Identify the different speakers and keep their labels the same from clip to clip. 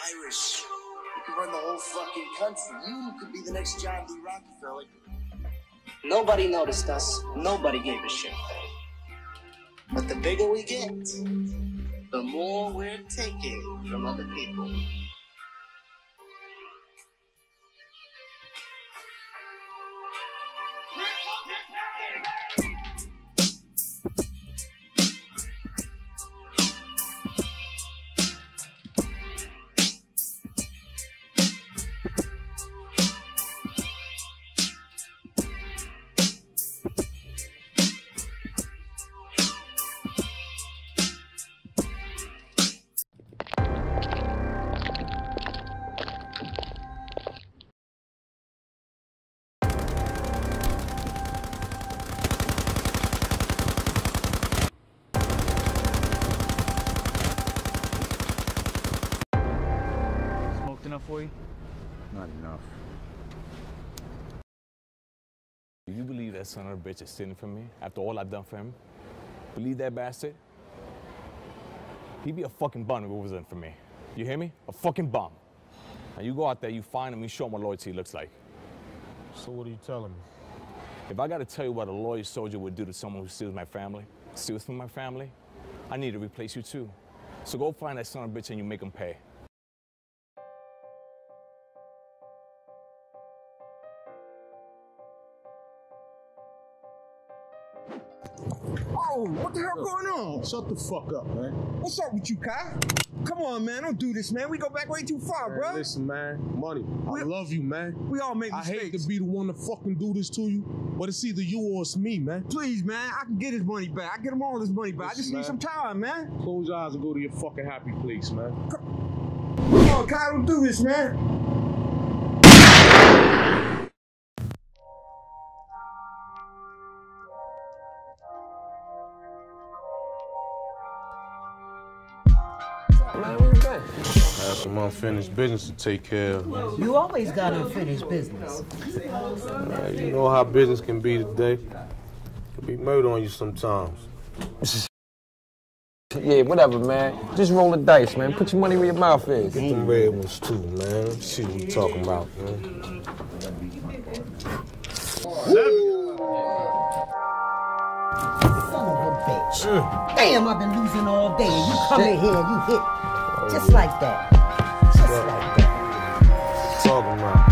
Speaker 1: Irish. You could run the whole fucking country. You could be the next John D. Rockefeller. Nobody noticed us. Nobody gave a shit. But the bigger we get, the more we're taking from other people.
Speaker 2: Enough for you?
Speaker 3: Not enough.
Speaker 4: Do you believe that son of a bitch is stealing from me after all I've done for him? Believe that bastard? He'd be a fucking bum if it wasn't for me. You hear me? A fucking bum. Now you go out there, you find him, you show him what loyalty looks like.
Speaker 3: So what are you telling me?
Speaker 4: If I gotta tell you what a loyal soldier would do to someone who steals my family, steals from my family, I need to replace you too. So go find that son of a bitch and you make him pay.
Speaker 5: Oh, what the hell going on?
Speaker 3: Shut the fuck up, man.
Speaker 5: What's up with you, Kai? Come on, man. Don't do this, man. We go back way too far,
Speaker 3: Man,
Speaker 5: bro.
Speaker 3: listen, man. Money. I love you, man.
Speaker 5: We all make mistakes.
Speaker 3: I hate to be the one to fucking do this to you, but it's either you or it's me, man.
Speaker 5: Please, man. I can get his money back. I get him all his money back. I just need some time, man.
Speaker 3: Close your eyes and go to your fucking happy place, man.
Speaker 5: Come on, Kai. Don't do this, man.
Speaker 6: Man, where you been?
Speaker 3: I have some unfinished business to take care of, man.
Speaker 6: You always got unfinished business.
Speaker 3: Man, you know how business can be today. Can be murder on you sometimes.
Speaker 6: Yeah, whatever, man. Just roll the dice, man. Put your money where your mouth is.
Speaker 3: Get them red ones too, man. Let's see what you're talking about, man.
Speaker 6: Son of a bitch. Damn, I've been losing all day, and you come in here and you hit just like that. Just like that.
Speaker 3: Talking about.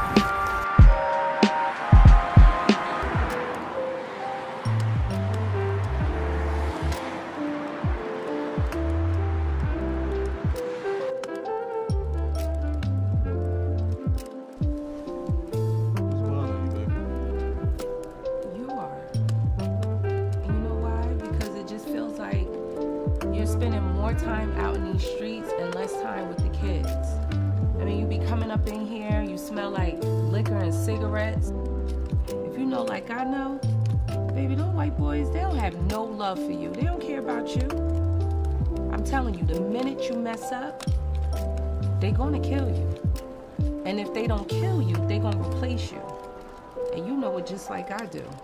Speaker 7: Spending more time out in these streets and less time with the kids. I mean, you be coming up in here, you smell like liquor and cigarettes. If you know like I know, baby, those white boys, they don't have no love for you. They don't care about you. I'm telling you, the minute you mess up, they gonna kill you. And if they don't kill you, they gonna replace you. And you know it just like I do.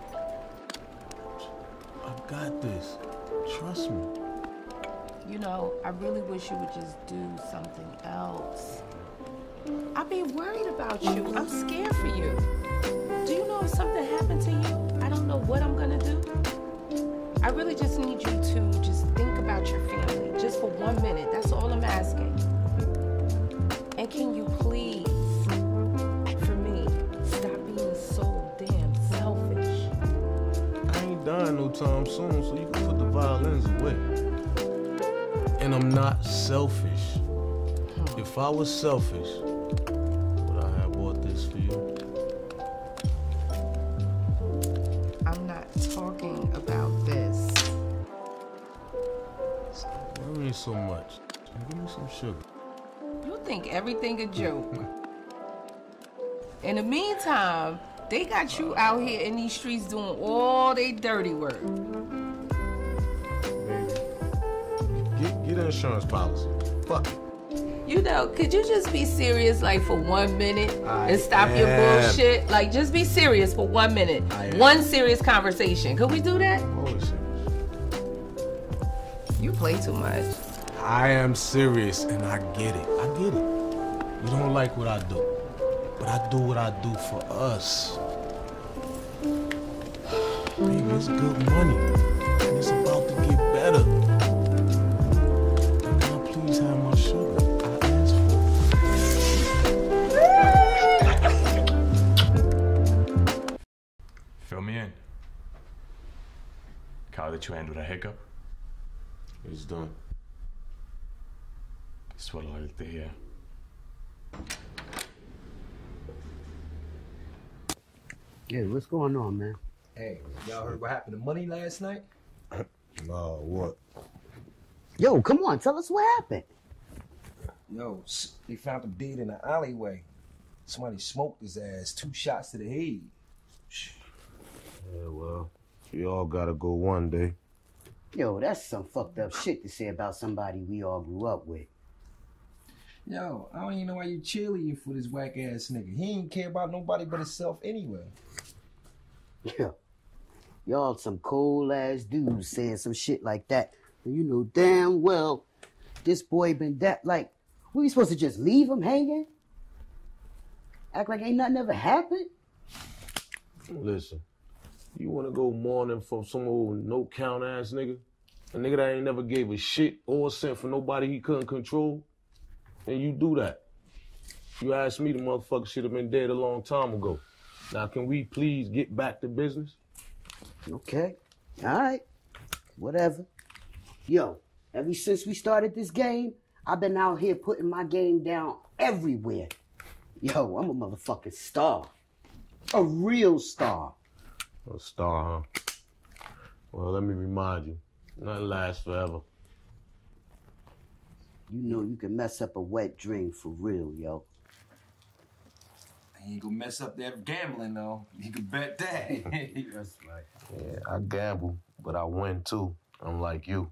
Speaker 3: I've got this. Trust me.
Speaker 7: You know, I really wish you would just do something else. I be worried about you. I'm scared for you. Do you know if something happened to you, I don't know what I'm gonna do? I really just need you to just think about your family, just for 1 minute. That's all I'm asking. And can you please, for me, stop being so damn selfish?
Speaker 3: I ain't dying no time soon, so you can put the violins away. And I'm not selfish. If I was selfish, would I have bought this for you?
Speaker 7: I'm not talking about this.
Speaker 3: Stop worrying so much. Give me some sugar.
Speaker 7: You think everything a joke. In the meantime, they got you out here in these streets doing all they dirty work.
Speaker 3: Get an insurance policy. Fuck it.
Speaker 7: You know, could you just be serious like for 1 minute and stop your bullshit? Like just be serious for 1 minute. One serious conversation. Could we do that?
Speaker 3: Always serious.
Speaker 7: You play too much.
Speaker 3: I am serious, and I get it. I get it. You don't like what I do, but I do what I do for us. Baby, it's good money, and it's about to get better. Can I please have my sugar? I asked for it.
Speaker 4: Fill me in. How did you handle the hiccup?
Speaker 3: It's done.
Speaker 4: That's what I like to hear.
Speaker 6: Yeah, what's going on, man?
Speaker 5: Hey, y'all heard what happened to Money last night?
Speaker 3: No, what?
Speaker 6: Yo, come on, tell us what happened.
Speaker 5: Yo, they found him dead in the alleyway. Somebody smoked his ass, 2 shots to the head.
Speaker 3: Yeah, well, we all gotta go one day.
Speaker 6: Yo, that's some fucked up shit to say about somebody we all grew up with.
Speaker 5: Yo, I don't even know why you cheerleading for this whack ass nigga. He ain't care about nobody but himself anyway.
Speaker 6: Yeah. Y'all some cold ass dudes saying some shit like that. And you know damn well this boy been that like, we supposed to just leave him hanging? Act like ain't nothing ever happened?
Speaker 3: Listen, you wanna go mourning for some old no-count ass nigga? A nigga that ain't never gave a shit or a cent for nobody he couldn't control? Then you do that. You ask me, the motherfucker should have been dead a long time ago. Now, can we please get back to business?
Speaker 6: Okay. All right. Whatever. Yo, ever since we started this game, I've been out here putting my game down everywhere. Yo, I'm a motherfucking star. A real star.
Speaker 3: A star, huh? Well, let me remind you, nothing lasts forever.
Speaker 6: You know you can mess up a wet dream for real, yo.
Speaker 5: He ain't gonna mess up that gambling though. You can bet that.
Speaker 6: That's right.
Speaker 3: Yeah, I gamble, but I win too. I'm like you.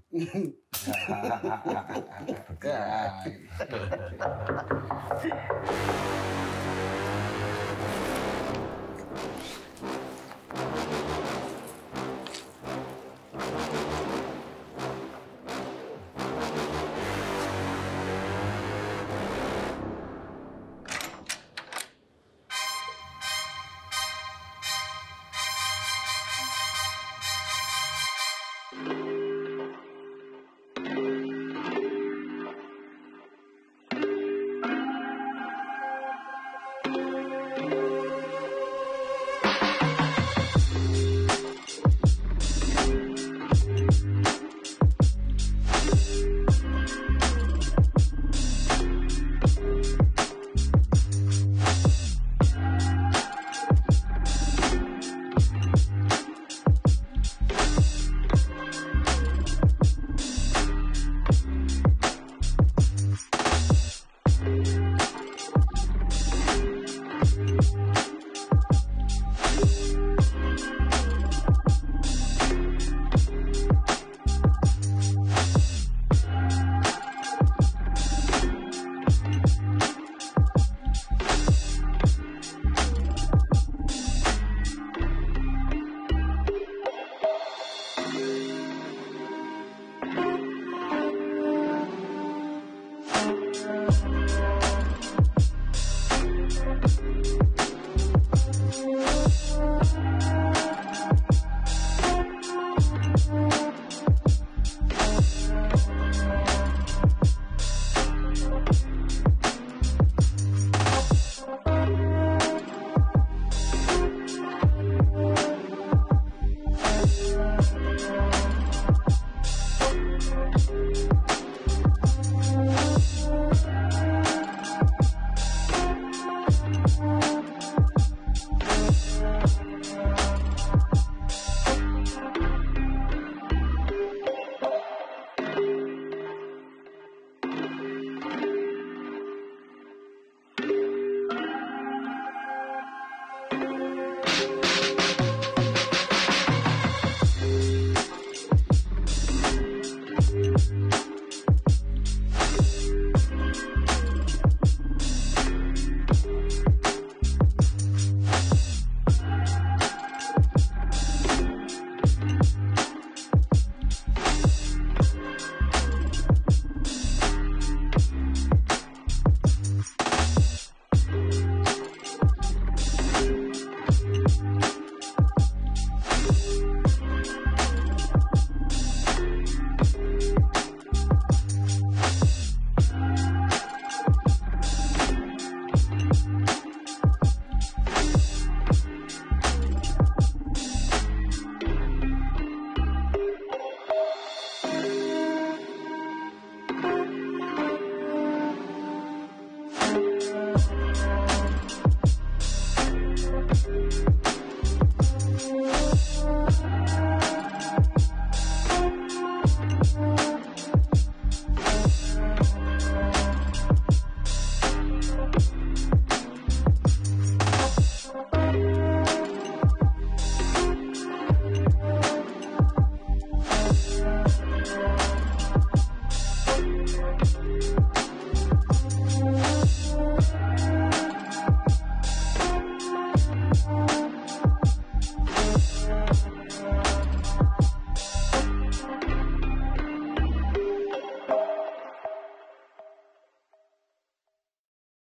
Speaker 3: Peace.